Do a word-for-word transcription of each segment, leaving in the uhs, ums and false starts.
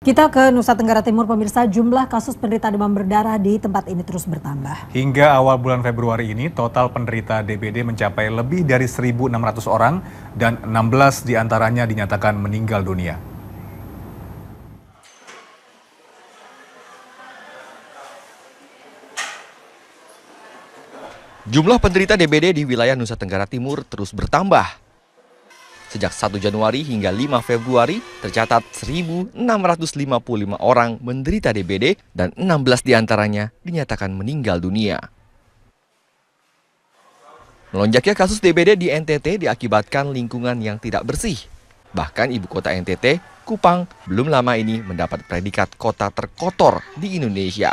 Kita ke Nusa Tenggara Timur, pemirsa. Jumlah kasus penderita demam berdarah di tempat ini terus bertambah. Hingga awal bulan Februari ini, total penderita D B D mencapai lebih dari seribu enam ratus orang dan enam belas diantaranya dinyatakan meninggal dunia. Jumlah penderita D B D di wilayah Nusa Tenggara Timur terus bertambah. Sejak satu Januari hingga lima Februari, tercatat seribu enam ratus lima puluh lima orang menderita D B D dan enam belas diantaranya dinyatakan meninggal dunia. Melonjaknya kasus D B D di N T T diakibatkan lingkungan yang tidak bersih. Bahkan ibu kota N T T, Kupang, belum lama ini mendapat predikat kota terkotor di Indonesia.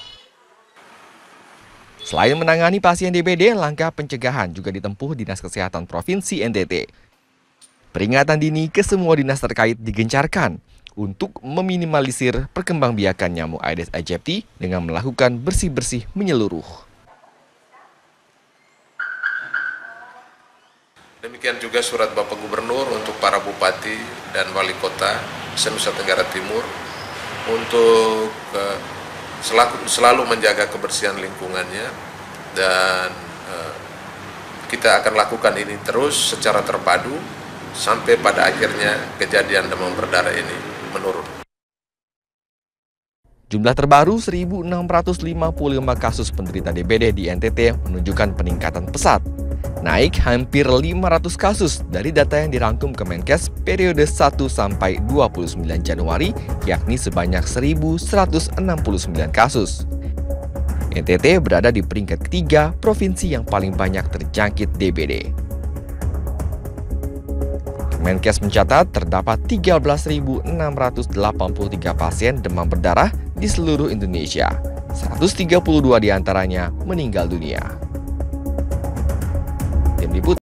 Selain menangani pasien D B D, langkah pencegahan juga ditempuh Dinas Kesehatan Provinsi N T T. Peringatan dini ke semua dinas terkait digencarkan untuk meminimalisir perkembangbiakan nyamuk Aedes aegypti dengan melakukan bersih-bersih menyeluruh. Demikian juga surat Bapak Gubernur untuk para bupati dan wali kota se-Nusa Tenggara Timur untuk uh, selalu, selalu menjaga kebersihan lingkungannya, dan uh, kita akan lakukan ini terus secara terpadu sampai pada akhirnya kejadian demam berdarah ini menurun. Jumlah terbaru seribu enam ratus lima puluh lima kasus penderita D B D di N T T menunjukkan peningkatan pesat, naik hampir lima ratus kasus dari data yang dirangkum Kemenkes periode satu sampai dua puluh sembilan Januari, yakni sebanyak seribu seratus enam puluh sembilan kasus. N T T berada di peringkat ketiga provinsi yang paling banyak terjangkit D B D. Kemenkes mencatat terdapat tiga belas ribu enam ratus delapan puluh tiga pasien demam berdarah di seluruh Indonesia. seratus tiga puluh dua diantaranya meninggal dunia. Tim Liputan